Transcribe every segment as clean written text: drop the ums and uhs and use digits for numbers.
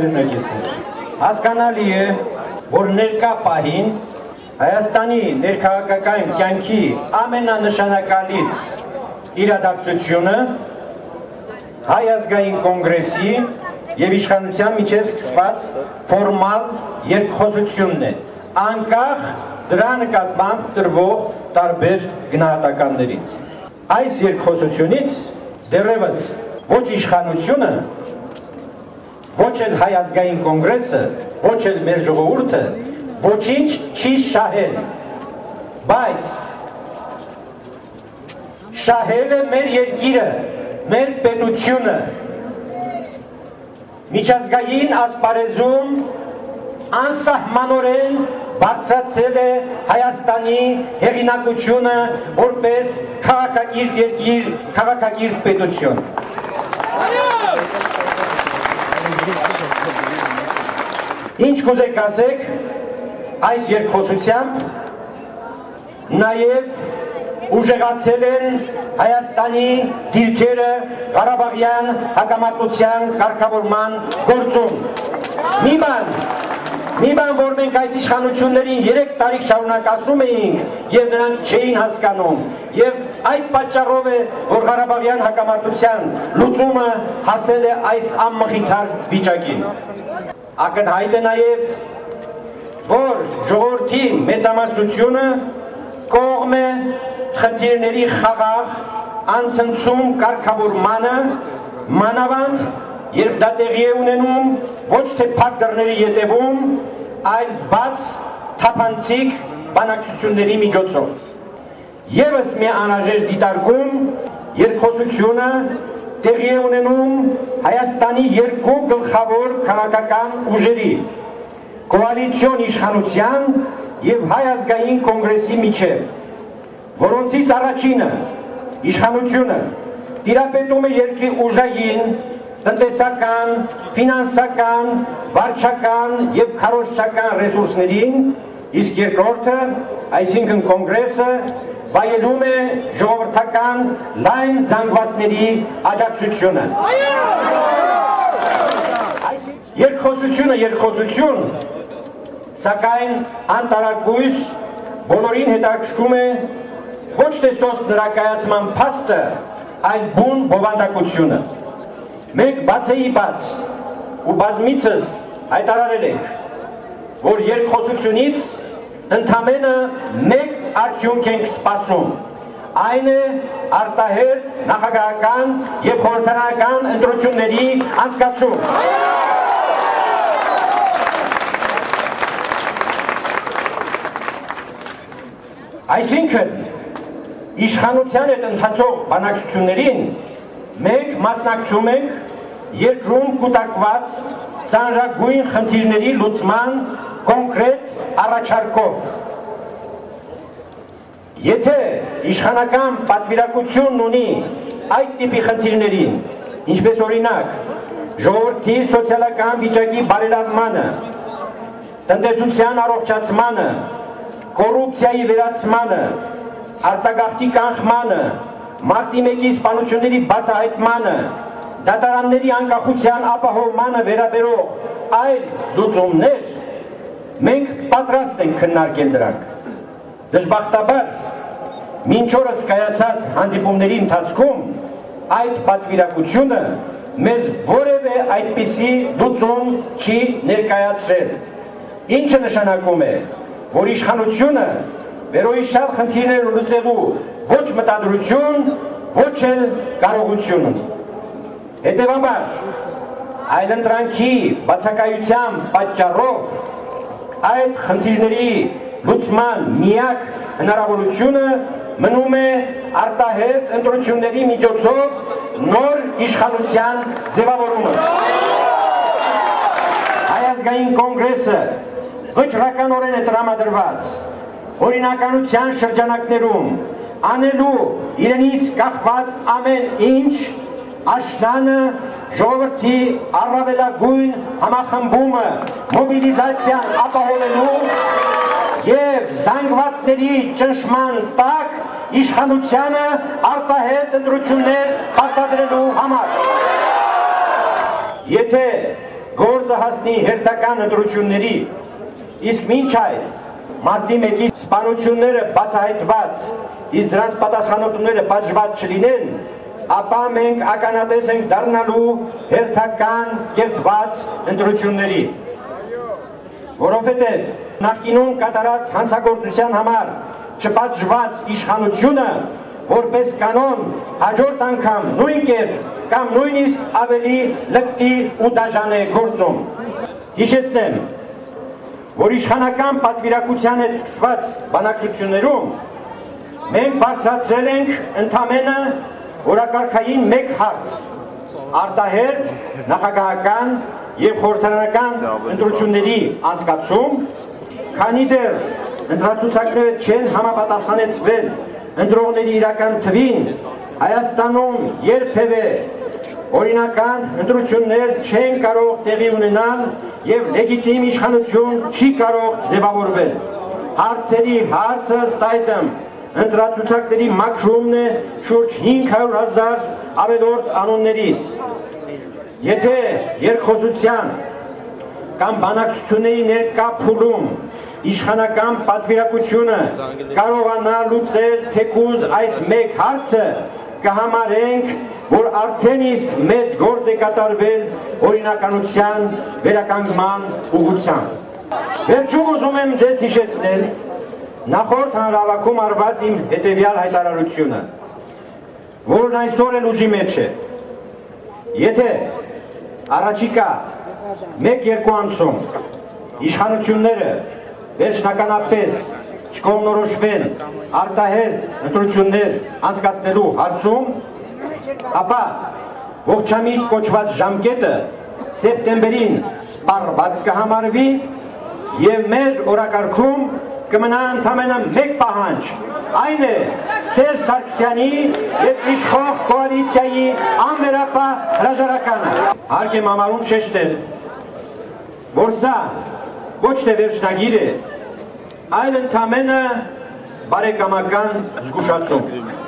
վերնակիցներ, հասկանալի է, որ ներկա պահին Հայաստանի ներքաղաքական կյանքի ամենանշանակալից իրադարձությունը Հայ ազգային կոնգրեսի եւ իշխանության միջև սկսված ֆորմալ երկխոսությունն է, անկախ դրա նկատմամբ տրվող տարբեր գնահատականներից։ Այս երկխոսությունից դեռևս ոչ իշխանությունը, ոչ էլ Հայ ազգային կոնգրեսը, ոչ էլ մեր ժողովուրդը ոչինչ չի շահել, բայց շահել է մեր երկիրը, մեր պետությունը, միջազգային ասպարեզում անսահմանորեն բարձրացել է Հայաստանի հեղինակությունը որպես քաղաքակիրթ երկիր, քաղաքակիրթ պետություն։ Ինչ կուզեք ասեք, այս երկխոսությամբ նաև ուժեղացել են Հայաստանի դիրքերը Ղարաբաղյան հակամարտության կարգավորման գործում։ Մի բան, որ մենք այս իշխանություններին 3 տարի շարունակ ասում էինք եւ նրանք չէին հասկանում, եւ այդ պատճառով է, որ Ղարաբաղյան հակամարտության լուծումը հասել է այս անմխիթար վիճակին։ Ակնհայտ է նաև, որ ժողովրդի մեծամասնությունը կողմ է խնդիրների խաղաղ անցնցում կարգավորմանը, մանավանդ երբ դա տեղի է ունենում ոչ թե փակ դռների ետևում, այլ բաց թափանցիկ բանակցությունների միջոցով։ Եվս մի անհրաժեշտ դիտարկում երկխոսությունը տեղի է ունենում Հայաստանի երկու գլխավոր քաղաքական ուժերի՝ կոալիցիոն իշխանության եւ Հայ ազգային կոնգրեսի միջև, որոնցից առաջինը իշխանությունը տիրապետում է երկրի ուժային, տնտեսական, ֆինանսական, վարչական եւ քարոզչական ռեսուրսներին, իսկ երկրորդը, այսինքն կոնգրեսը, վայելում է ժողովրդական լայն զանգվածների աջակցությունը։ Երկխոսություն, սակայն անտարակույս բոլորին հետաքրքրում է ոչ թե սոսկ նրա կայացման փաստը, այլ բուն բովանդակությունը։ Մենք բացեի բաց ու բազմիցս հայտարարել ենք, որ երկխոսությունից ընդամենը մեկ արդյունք ենք սպասում, այն է արտահերթ նախագահական եւ խորհրդարանական ընտրությունների անցկացում։ Այսինքն, իշխանության հետ ընթացող բանակցություններին մենք մասնակցում ենք երկրում կուտակված ծանրագույն խնդիրների լուծման կոնկրետ առաջարկով։ Եթե իշխանական պատվիրակությունն ունի այդ տիպի խնդիրներին, ինչպես օրինակ ժողովրդի սոցիալական վիճակի բարելավմանը, տնտեսության առողջացմանը, կոռուպցիայի վերացմանը, արտագաղթի կանխմանը, մարտի 1-ի սպանությունների բացահայտմանը, դատարանների անկախության ապահովմանը վերաբերող այլ լուծումներ, մենք պատրաստ ենք քննարկել դրանք։ Դժբախտաբար, մինչ օրս կայացած հանդիպումների ընթացքում այդ պատվիրակությունը մեզ որևէ այդպիսի լուծում չի ներկայացրել, ինչը նշանակում է, որ իշխանությունը վերոհիշյալ խնդիրներ լուծելու ոչ մտադրություն, ոչ էլ կարողություն ունի։ Հետևաբար, այլընտրանքի բացակայության պատճառով այդ խնդիրների լուծման միակ հնարավորությունը մնում է արտահերթ ընտրությունների միջոցով նոր իշխանության ձևավորումը։ Հայ ազգային կոնգրեսը վճռականորեն է տրամադրված օրինականության շրջանակներում անելու իրենից կախված ամեն ինչ, աշնանը ժողովրդի առավելագույն համախմբումը, մոբիլիզացիան ապահովելու եւ զանգվածների ճնշման տակ իշխանությանը արտահերթ ընտրություններ պարտադրելու համար։ Եթե գործ գործը հասնի հերթական ընտրությունների, իսկ մինչ այդ մարտի 1-ի սպանությունները բացահայտված, իսկ դրանց պատասխանատուները պատժված չլինեն, ապա մենք ականատես ենք դառնալու հերթական կեղծված ընտրությունների, որովհետև նախկինում կատարած հանցագործության համար չպատժված իշխանությունը որպես կանոն հաջորդ անգամ նույն կերպ կամ նույնիսկ ավելի լկտի ու դաժան է գործում։ Հիշեցնեմ, որ իշխանական պատվիրակության հետ սկսված բանակցություններում մենք բարձրացրել ենք ընդամենը օրակարգային մեկ հարց՝ արտահերթ նախագահական և խորհրդարանական ընտրությունների անցկացում, քանի դեռ ընտրացուցակները չեն համապատասխանեցվել ընտրողների իրական թվին, Հայաստանում երբևէ օրինական ընտրություններ չեն կարող տեղի ունենալ և լեգիտիմ իշխանություն չի կարող ձևավորվել։ Հարցերի հարցը ըստ այդմ ընտրացուցակների մաքրումն է շուրջ 500,000 ավելորդ անուններից։ Եթե երկխոսության կամ բանակցությունների ներկա փուլում իշխանական պատվիրակությունը կարողանա լուծել թեկուզ այս մեկ հարցը, կհամարենք, որ արդեն իսկ մեծ գործ է կատարվել օրինականության վերականգնման ուղղությամբ։ Վերջում ուզում եմ ձեզ հիշեցնել նախորդ հանրահավաքում արված իմ հետևյալ հայտարարությունը, որն այսօր էլ ուժի մեջ է։ Եթե առաջիկա 1-2 ամսում իշխանությունները վերջնականապես չկողմնորոշվեն արտահերթ ընտրություններ անցկացնելու հարցում, ապա ողջամիտ կոչված ժամկետը սեպտեմբերին սպառված կհամարվի և մեր օրակարգում կմնա ընդամենը մեկ պահանջ, այն է Սերժ Սարգսյանի և իշխող կոալիցիայի անվերապահ հրաժարականը։ Հարկ եմ համարում շեշտել, որ սա ոչ թե վերջնագիր է, այլ ընդամենը բարեկամական զգուշացում։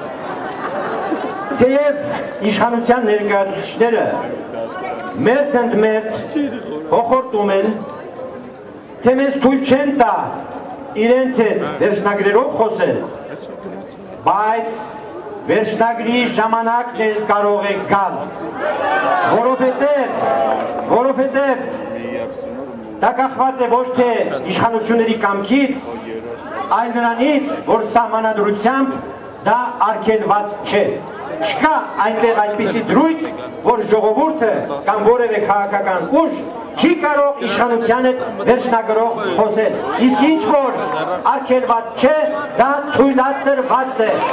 Թեև իշխանության ներկայացուցիչները մերթ ընդ մերթ հոխորտում են, թե մեզ թույլ չեն տա իրենց հետ վերջնագրերով խոսել, բայց վերջնագրի ժամանակն էլ կարող է գալ, որովհետև դա կախված է ոչ թե իշխանությունների կամքից, այլ նրանից, որ սահմանադրությամբ դա արգելված չէ։ Չկա այնտեղ այդպիսի դրույթ, որ ժողովուրդը կամ որևէ քաղաքական ուժ չի կարող իշխանության հետ վերջնագրով խոսել։ Իսկ ինչ որ արգելված չէ, դա թույլատրված է։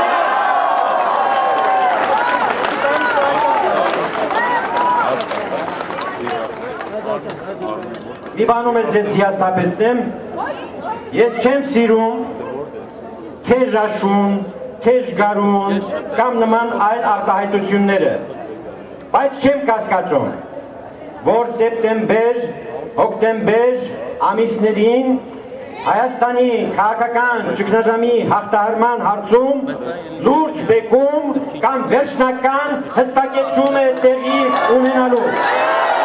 Մի բանում էլ ձեզ հիասթափեցնեմ, ես չեմ սիրում թեժ աշուն, թեժ գարուն կամ նման այլ արտահայտությունները, բայց չեմ կասկածում, որ սեպտեմբեր, հոկտեմբեր ամիսներին Հայաստանի քաղաքական ճգնաժամի հաղթահարման հարցում լուրջ բեկում կամ վերջնական հստակեցում է տեղի ունենալու։